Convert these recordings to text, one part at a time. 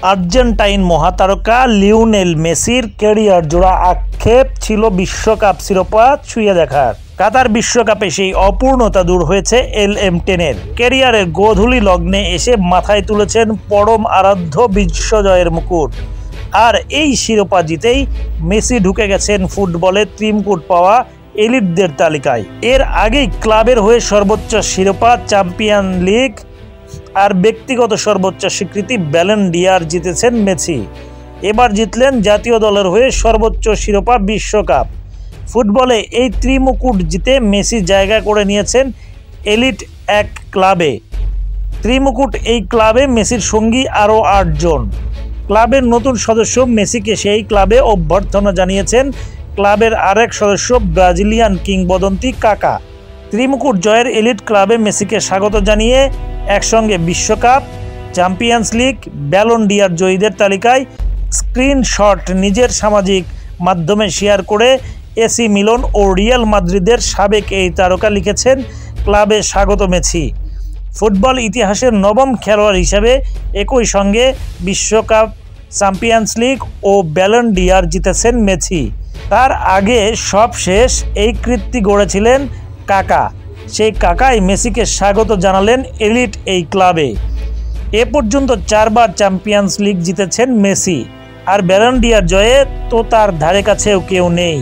Argentine মহাতারকা Lionel মেসির career জোড়া আক্ষেপ ছিল বিশ্বকাপ শিরোপা ছুঁয়ে দেখার। কাতার বিশ্বকাপে সেই অপূর্ণতা দূর হয়েছে LM10-এর। ক্যারিয়ারের গোধূলি লগ্নে এসে মাথায় তুলেছেন পরম আরাধ্য বিশ্বজয়ের মুকুট। আর এই শিরোপা জিতেই মেসি ঢুকে গেছেন ফুটবলের ত্রিমুকুট পাওয়া এলিটদের তালিকায়। এর আগেই ক্লাবের হয়ে সর্বোচ্চ শিরোপা চ্যাম্পিয়ন লিগ আর ব্যক্তিগত সর্বোচ্চ স্বীকৃতি ব্যালন ডি'অর জিতেছেন মেসি। এবার জিতলেন জাতীয় দলের হয়ে সর্বোচ্চ শিরোপা বিশ্বকাপ। ফুটবলে এই ত্রিমুকুট জিতে মেসি জায়গা করে নিয়েছেন এলিট এক ক্লাবে। ত্রিমুকুট এই ক্লাবে মেসির সঙ্গী আরও ৮ জন। ক্লাবের নতুন সদস্য মেসিকে সেই ক্লাবে অভ্যর্থনা জানিয়েছেন ক্লাবের আরেক সদস্য ব্রাজিলিয়ান কিংবদন্তি কাকা। ত্রিমুকুট জয়ের এলিট ক্লাবে মেসিকে স্বাগত জানিয়ে একসঙ্গে বিশ্বকাপ, চ্যাম্পিয়ন্স লিগ, ব্যালন ডি'অর জয়ীদের তালিকায় স্ক্রিনশট নিজের সামাজিক মাধ্যমে শেয়ার করে এসি মিলান ও রিয়াল মাদ্রিদের সাবেক এই তারকা লিখেছেন, ক্লাবে স্বাগত মেসি। ফুটবল ইতিহাসের নবম খেলোয়াড় হিসেবে একই সঙ্গে বিশ্বকাপ, চ্যাম্পিয়ন্স লিগ ও ব্যালন ডি'অর জিতেছেন মেসি। তার আগে সব শেষ এই কীর্তি গড়েছিলেন কাকা। সেই কাকাই মেসিকে স্বাগত জানালেন এলিট এই ক্লাবে। এ পর্যন্ত 4 বার চ্যাম্পিয়ন্স লিগ জিতেছেন মেসি, আর ব্যালন ডি'অর জয়ে তো তার ধারে কাছেও কেউ নেই।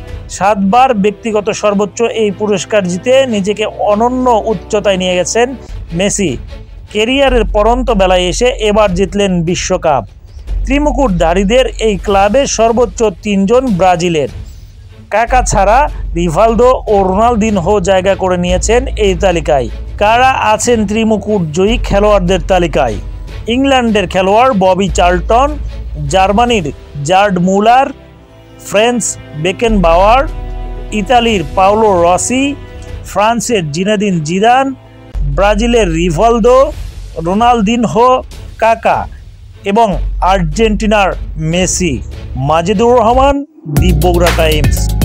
7 বার ব্যক্তিগত সর্বোচ্চ এই পুরস্কার জিতে নিজেকে অনন্য উচ্চতায় নিয়ে গেছেন মেসি। ক্যারিয়ারের পরন্ত বেলায় এসে এবার জিতলেন বিশ্বকাপ। ত্রিমুকুটধারীদের এই ক্লাবে সর্বোচ্চ 3 জন ব্রাজিলের। কাকা ছাড়া রিভালদো ও রোনালদিনহো জায়গা করে নিয়েছেন এই তালিকায়। কারা আছেন ত্রিমুকুট জয়ী খেলোয়াড়দের তালিকায়? ইংল্যান্ডের খেলোয়াড় ববি চার্লটন, জার্মানির জার্ড মুলার, ফ্রেঞ্চ বেকেনবাওয়ার, ইতালির পাওলো রসি, ফ্রান্সের জিনেদিন জিদান, ব্রাজিলের রিভালদো, রোনালদিনহো, কাকা এবং আর্জেন্টিনার Messi. Majedur Rahman, the Bogura Times.